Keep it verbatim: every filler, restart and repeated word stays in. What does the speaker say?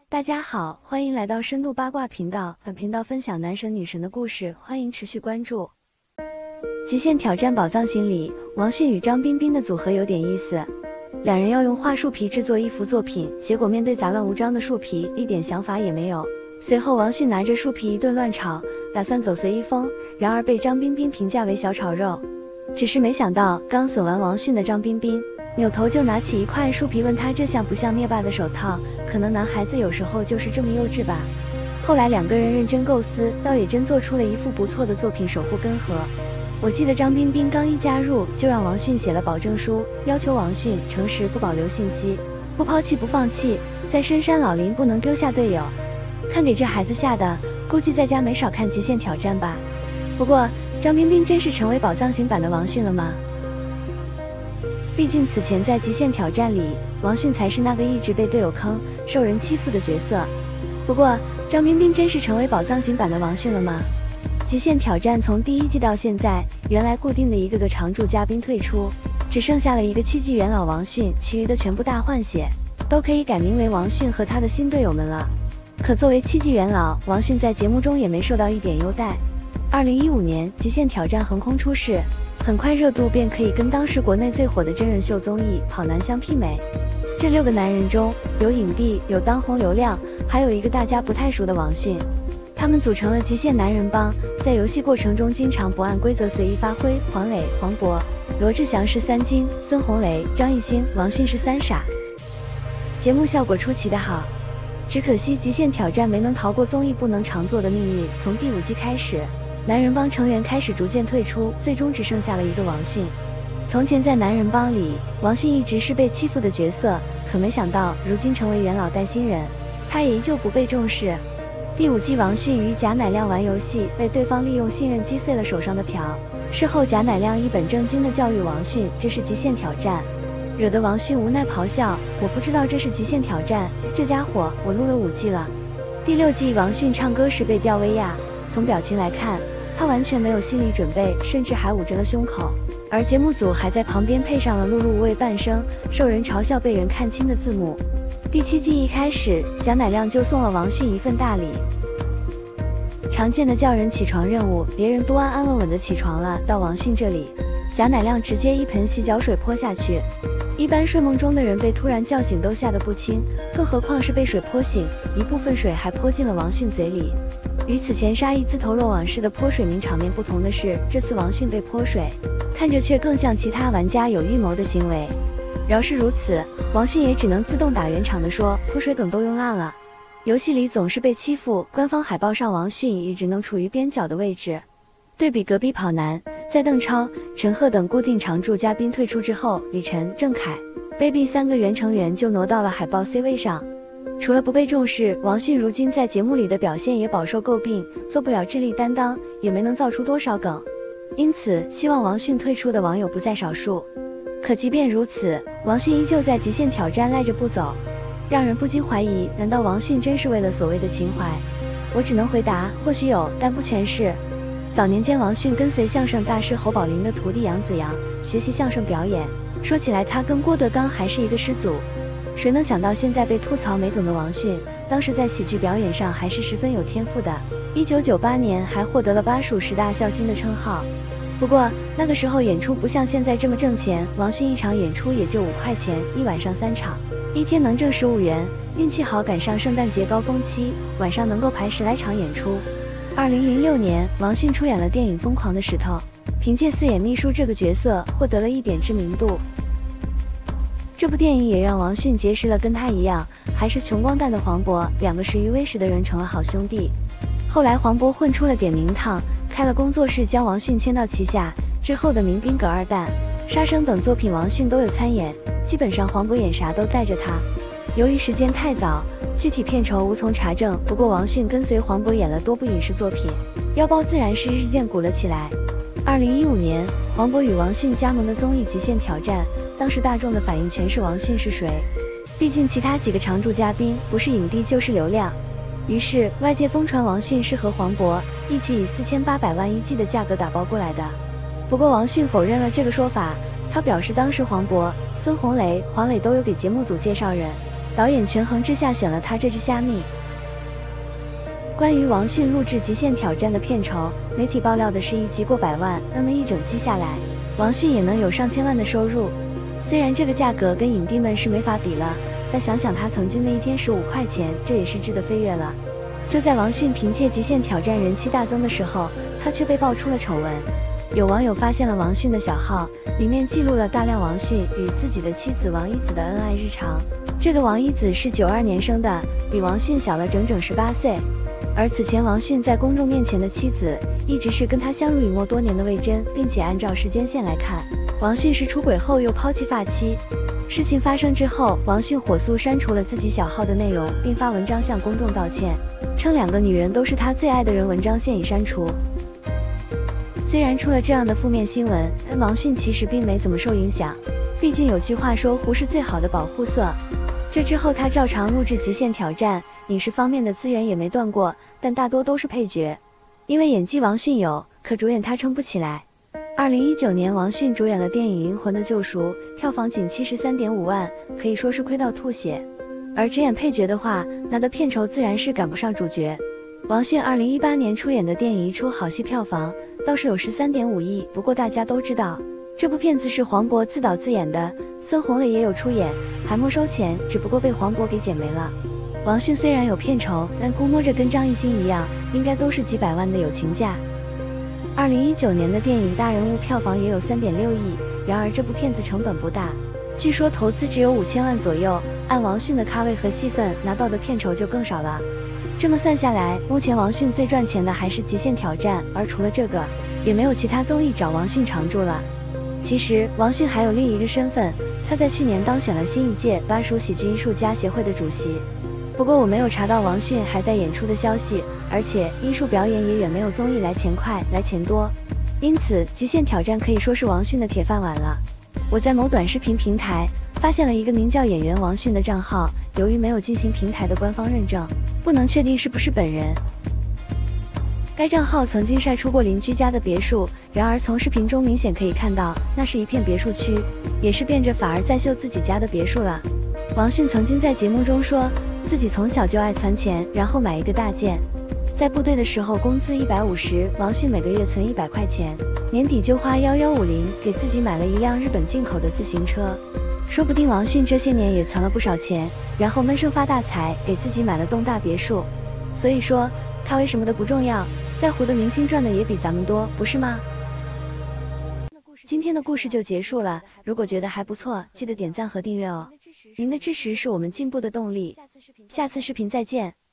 大家好，欢迎来到深度八卦频道，本频道分享男神女神的故事，欢迎持续关注。极限挑战宝藏行里，王迅与张彬彬的组合有点意思，两人要用桦树皮制作一幅作品，结果面对杂乱无章的树皮，一点想法也没有。随后王迅拿着树皮一顿乱炒，打算走随意风，然而被张彬彬评价为小炒肉。只是没想到，刚损完王迅的张彬彬扭头就拿起一块树皮问他这像不像灭霸的手套，可能男孩子有时候就是这么幼稚吧。后来两个人认真构思，倒也真做出了一幅不错的作品，守护根河。我记得张彬彬刚一加入就让王迅写了保证书，要求王迅诚实不保留信息，不抛弃不放弃，在深山老林不能丢下队友。看给这孩子吓的，估计在家没少看极限挑战吧。不过张彬彬真是成为宝藏型版的王迅了吗？毕竟此前在极限挑战里，王迅才是那个一直被队友坑、受人欺负的角色。不过张彬彬真是成为宝藏型版的王迅了吗？极限挑战从第一季到现在，原来固定的一个个常驻嘉宾退出，只剩下了一个七季元老王迅，其余的全部大换血，都可以改名为王迅和他的新队友们了。可作为七季元老，王迅在节目中也没受到一点优待。二零一五年极限挑战横空出世，很快热度便可以跟当时国内最火的真人秀综艺跑男相媲美。这六个男人中有影帝，有当红流量，还有一个大家不太熟的王迅。他们组成了极限男人帮，在游戏过程中经常不按规则随意发挥。黄磊、黄渤、罗志祥是三金，孙红雷、张艺兴、王迅是三傻。节目效果出奇的好，只可惜极限挑战没能逃过综艺不能常做的命运。从第五季开始，男人帮成员开始逐渐退出，最终只剩下了一个王迅。从前在男人帮里，王迅一直是被欺负的角色，可没想到如今成为元老带新人，他也依旧不被重视。第五季王迅与贾乃亮玩游戏，被对方利用信任击碎了手上的瓢。事后贾乃亮一本正经地教育王迅，这是极限挑战，惹得王迅无奈咆哮，我不知道这是极限挑战，这家伙我录了五季了。第六季王迅唱歌时被吊威亚，从表情来看，他完全没有心理准备，甚至还捂着了胸口，而节目组还在旁边配上了露露无畏半生，受人嘲笑被人看清的字幕。第七季一开始，贾乃亮就送了王迅一份大礼，常见的叫人起床任务，别人都安安稳稳的起床了，到王迅这里，贾乃亮直接一盆洗脚水泼下去，一般睡梦中的人被突然叫醒都吓得不轻，更何况是被水泼醒，一部分水还泼进了王迅嘴里。与此前杀意自投罗网式的泼水名场面不同的是，这次王迅被泼水，看着却更像其他玩家有预谋的行为。饶是如此，王迅也只能自动打圆场的说，泼水梗都用烂了。游戏里总是被欺负，官方海报上王迅也只能处于边角的位置。对比隔壁跑男，在邓超、陈赫等固定常驻嘉宾退出之后，李晨、郑恺、Baby 三个原成员就挪到了海报 C 位上。除了不被重视，王迅如今在节目里的表现也饱受诟病，做不了智力担当，也没能造出多少梗，因此希望王迅退出的网友不在少数。可即便如此，王迅依旧在极限挑战赖着不走，让人不禁怀疑，难道王迅真是为了所谓的情怀？我只能回答，或许有，但不全是。早年间王迅跟随相声大师侯宝林的徒弟杨子阳学习相声表演，说起来他跟郭德纲还是一个师祖。谁能想到现在被吐槽没梗的王迅，当时在喜剧表演上还是十分有天赋的，一九九八年还获得了巴蜀十大笑星的称号。不过那个时候演出不像现在这么挣钱，王迅一场演出也就五块钱，一晚上三场，一天能挣十五元，运气好赶上圣诞节高峰期，晚上能够排十来场演出。二零零六年，王迅出演了电影《疯狂的石头》，凭借四眼秘书这个角色获得了一点知名度。这部电影也让王迅结识了跟他一样还是穷光蛋的黄渤，两个识于微时的人成了好兄弟。后来黄渤混出了点名堂，开了工作室将王迅签到旗下，之后的民兵葛二蛋、杀生等作品王迅都有参演，基本上黄渤演啥都带着他。由于时间太早，具体片酬无从查证，不过王迅跟随黄渤演了多部影视作品，腰包自然是日渐鼓了起来。二零一五年，黄渤与王迅加盟的综艺《极限挑战》，当时大众的反应全是王迅是谁？毕竟其他几个常驻嘉宾不是影帝就是流量。于是外界疯传王迅是和黄渤一起以四千八百万一季的价格打包过来的。不过王迅否认了这个说法，他表示当时黄渤、孙红雷、黄磊都有给节目组介绍人， 导演权衡之下选了他这只虾米。关于王迅录制《极限挑战》的片酬，媒体爆料的是一集过百万，那么一整期下来，王迅也能有上千万的收入。虽然这个价格跟影帝们是没法比了，但想想他曾经那一天十五块钱，这也是质的飞跃了。就在王迅凭借《极限挑战》人气大增的时候，他却被爆出了丑闻。有网友发现了王迅的小号，里面记录了大量王迅与自己的妻子王一子的恩爱日常。这个王一子是九二年生的，比王迅小了整整十八岁。而此前王迅在公众面前的妻子，一直是跟他相濡以沫多年的魏珍，并且按照时间线来看，王迅是出轨后又抛弃发妻。事情发生之后，王迅火速删除了自己小号的内容，并发文章向公众道歉，称两个女人都是他最爱的人，文章现已删除。虽然出了这样的负面新闻，但王迅其实并没怎么受影响，毕竟有句话说胡是最好的保护色。这之后他照常录制《极限挑战》，影视方面的资源也没断过，但大多都是配角，因为演技王迅有，可主演他撑不起来。二零一九年，王迅主演了电影《灵魂的救赎》，票房仅七十三点五万，可以说是亏到吐血。而只演配角的话，那的片酬自然是赶不上主角。王迅二零一八年出演的电影《一出好戏》票房倒是有十三点五亿，不过大家都知道，这部片子是黄渤自导自演的，孙红雷也有出演，还没收钱，只不过被黄渤给剪没了。王迅虽然有片酬，但估摸着跟张艺兴一样，应该都是几百万的友情价。二零一九年的电影《大人物》票房也有三点六亿，然而这部片子成本不大，据说投资只有五千万左右，按王迅的咖位和戏份，拿到的片酬就更少了。这么算下来，目前王迅最赚钱的还是《极限挑战》，而除了这个，也没有其他综艺找王迅常驻了。其实王迅还有另一个身份，他在去年当选了新一届巴蜀喜剧艺术家协会的主席。不过我没有查到王迅还在演出的消息，而且艺术表演也远没有综艺来钱快来钱多，因此极限挑战可以说是王迅的铁饭碗了。我在某短视频平台发现了一个名叫演员王迅的账号，由于没有进行平台的官方认证，不能确定是不是本人。该账号曾经晒出过邻居家的别墅，然而从视频中明显可以看到，那是一片别墅区，也是变着法儿在秀自己家的别墅了。王迅曾经在节目中说，自己从小就爱存钱，然后买一个大件。在部队的时候工资一百五十，王迅每个月存一百块钱，年底就花一一五零给自己买了一辆日本进口的自行车。说不定王迅这些年也存了不少钱，然后闷声发大财，给自己买了栋大别墅。所以说咖位什么的不重要，在乎的明星赚的也比咱们多，不是吗？今天的故事就结束了，如果觉得还不错，记得点赞和订阅哦。您的支持是我们进步的动力。下次视频再见。